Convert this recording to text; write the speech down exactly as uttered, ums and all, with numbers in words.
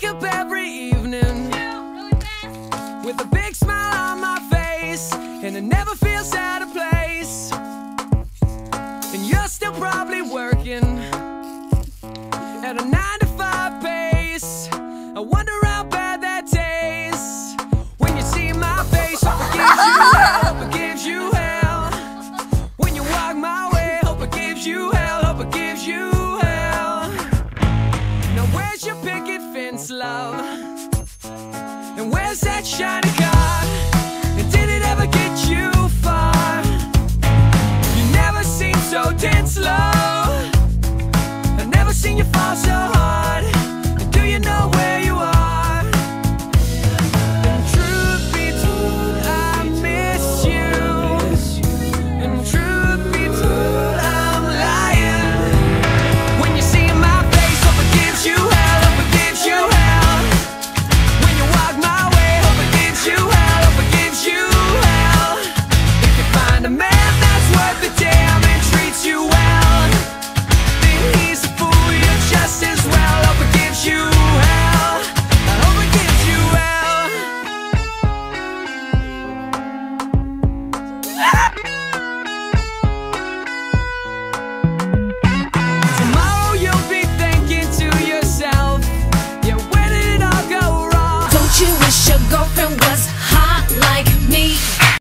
wake up every evening with a big smile on my face, and it never feels out of place. And you're still probably working at a nine to five pace. I wonder how bad that tastes when you see my face. Hope it gives you hell, hope it gives you hell. When you walk my way, hope it gives you hell, hope it gives you hell. Now where's your picket fence, love? And where's that